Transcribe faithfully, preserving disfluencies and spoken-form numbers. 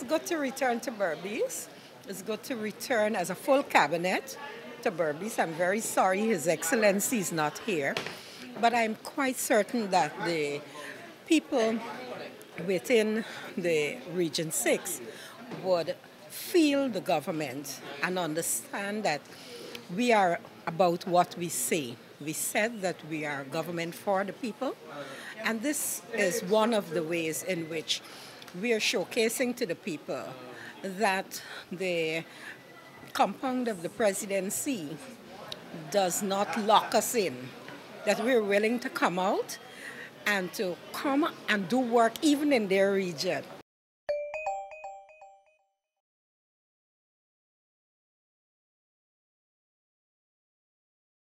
it's good to return to Berbice. It's good to return as a full cabinet to Berbice. I'm very sorry His Excellency is not here, but I'm quite certain that the people within the Region six would feel the government and understand that we are about what we say. We said that we are government for the people, and this is one of the ways in which we are showcasing to the people that the compound of the presidency does not lock us in, that we're willing to come out and to come and do work even in their region.